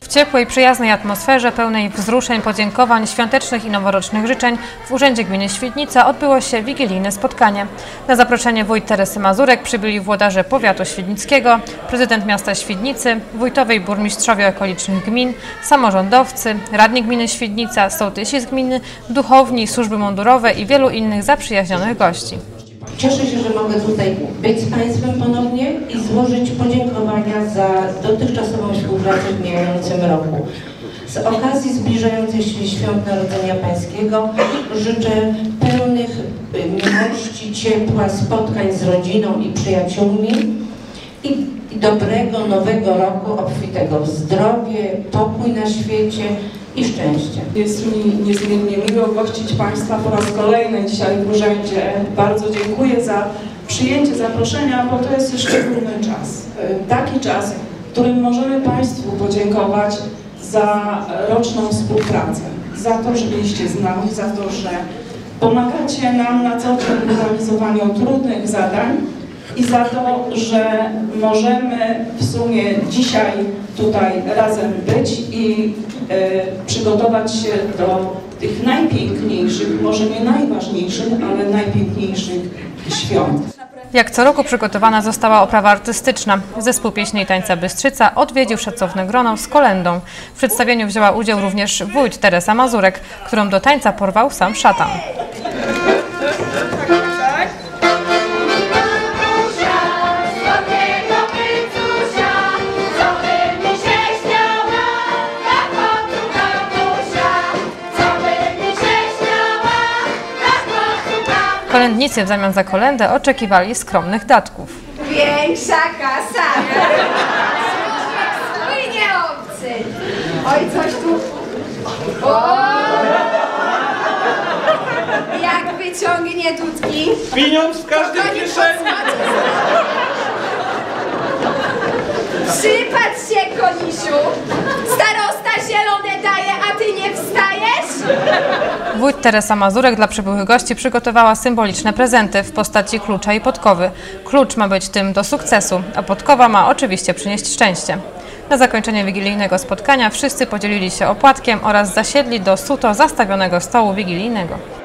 W ciepłej, przyjaznej atmosferze, pełnej wzruszeń, podziękowań, świątecznych i noworocznych życzeń w Urzędzie Gminy Świdnica odbyło się wigilijne spotkanie. Na zaproszenie wójt Teresy Mazurek przybyli włodarze powiatu świdnickiego, prezydent miasta Świdnicy, wójtowie i burmistrzowie okolicznych gmin, samorządowcy, radni gminy Świdnica, sołtysi z gminy, duchowni, służby mundurowe i wielu innych zaprzyjaźnionych gości. Cieszę się, że mogę tutaj być z Państwem ponownie i złożyć podziękowania za dotychczasową współpracę w mijającym roku. Z okazji zbliżających się świąt Narodzenia Pańskiego życzę pełnych miłości, ciepła, spotkań z rodziną i przyjaciółmi i dobrego nowego roku, obfitego w zdrowie, pokój na świecie i szczęście. Jest mi niezmiernie miło gościć Państwa po raz kolejny dzisiaj w urzędzie. Bardzo dziękuję za przyjęcie zaproszenia, bo to jest szczególny czas. Taki czas, w którym możemy Państwu podziękować za roczną współpracę, za to, że byliście z nami, za to, że pomagacie nam na co dzień w realizowaniu trudnych zadań i za to, że możemy w sumie dzisiaj tutaj razem być i przygotować się do tych najpiękniejszych, może nie najważniejszych, ale najpiękniejszych świąt. Jak co roku przygotowana została oprawa artystyczna. Zespół pieśni i tańca Bystrzyca odwiedził szacowne grono z kolędą. W przedstawieniu wzięła udział również wójt Teresa Mazurek, którą do tańca porwał sam szatan. Kolędnicy w zamian za kolędę oczekiwali skromnych datków. Większa kasa! Stój, nie obcy! Oj, coś tu... O! Jak wyciągnie dudki? Pieniądz w każdej kieszeni! Przypatrz się, konisiu! Starosta zielone daje, a ty nie wstajesz? Wójt Teresa Mazurek dla przybyłych gości przygotowała symboliczne prezenty w postaci klucza i podkowy. Klucz ma być tym do sukcesu, a podkowa ma oczywiście przynieść szczęście. Na zakończenie wigilijnego spotkania wszyscy podzielili się opłatkiem oraz zasiedli do suto zastawionego stołu wigilijnego.